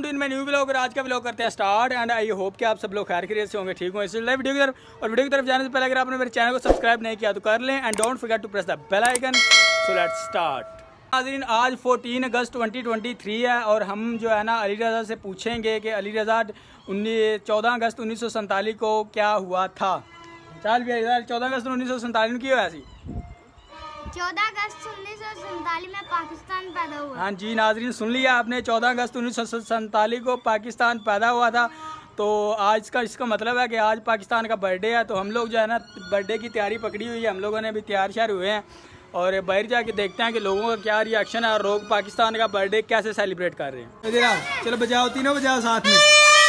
Welcome to in my new vlog. और आज का व्लॉग करते हैं स्टार्ट एंड आई होप कि आप सब लोग खैर खैरियत से होंगे, ठीक होंगे। इसलिए वीडियो की तरफ जाने से पहले अगर आपने मेरे चैनल को सब्सक्राइब नहीं किया तो कर लें and don't forget to press the bell icon. So let's start. नाज़रीन, आज 14 अगस्त 2023 है और हम जो है ना अली रज़ा से पूछेंगे कि अली रज़ा 14 अगस्त 1947 को क्या हुआ था। चल भैया, 14 अगस्त 1947 की हुआ सी 14 अगस्त 1947 में पाकिस्तान पैदा हुआ। हाँ जी नाजरीन, सुन लिया आपने, 14 अगस्त 1947 को पाकिस्तान पैदा हुआ था। तो आज का इसका मतलब है कि आज पाकिस्तान का बर्थडे है। तो हम लोग जो है ना बर्थडे की तैयारी पकड़ी हुई है, हम लोगों ने अभी तैयार श्यार हुए हैं और बाहर जाके देखते हैं कि लोगों का क्या रिएक्शन है और लोग पाकिस्तान का बर्थडे कैसे सेलिब्रेट कर रहे हैं। इधर आओ, चलो बजाओ, तीनों बजाओ साथ में।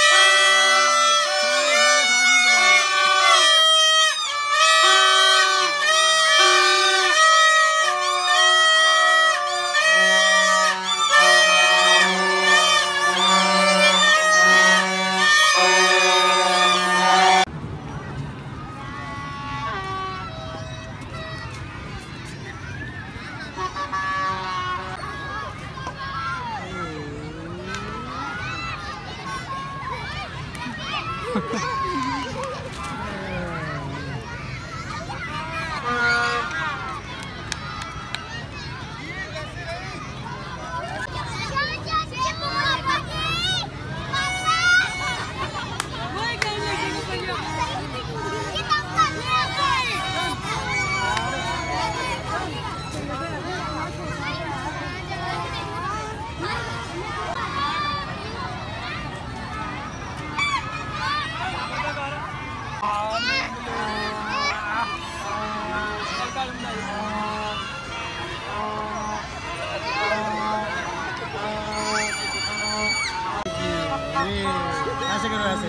ऐसे करो, ऐसे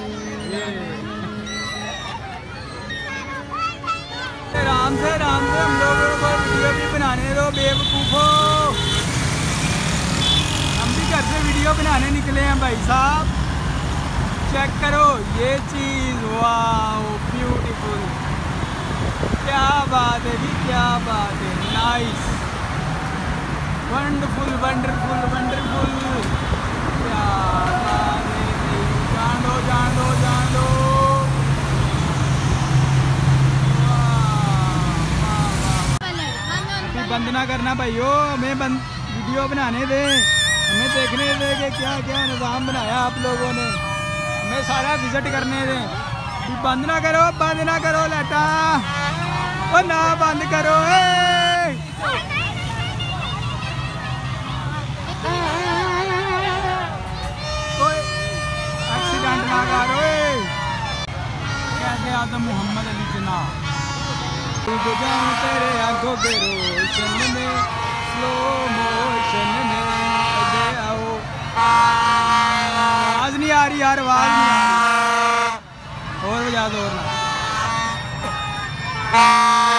राम से हम लोगों को वीडियो भी बनाने दो बेवकूफ़ो। हम भी घर से वीडियो बनाने निकले हैं भाई साहब। चेक करो ये चीज़, वाह ब्यूटीफुल, क्या बात है जी, क्या बात है, नाइस, वंडरफुल वंडरफुल वंडरफुल, क्या बात है। जान दो अभी बंद ना करना भाइयों, हमें वीडियो बनाने दे, हमें देखने दे कि क्या क्या निज़ाम बनाया आप लोगों ने, हमें सारा विजिट करने दें। अभी बंद ना करो लेटा, ओ ना बंद करो। एक्सीडेंट ना करो। कैसे आदम मोहम्मद अली जना तेरे आंखों के रोशन में स्लो मोशन में आओ। आवाज नहीं आ रही यार, आवाज नहीं आ रही, और बजा दो और ना।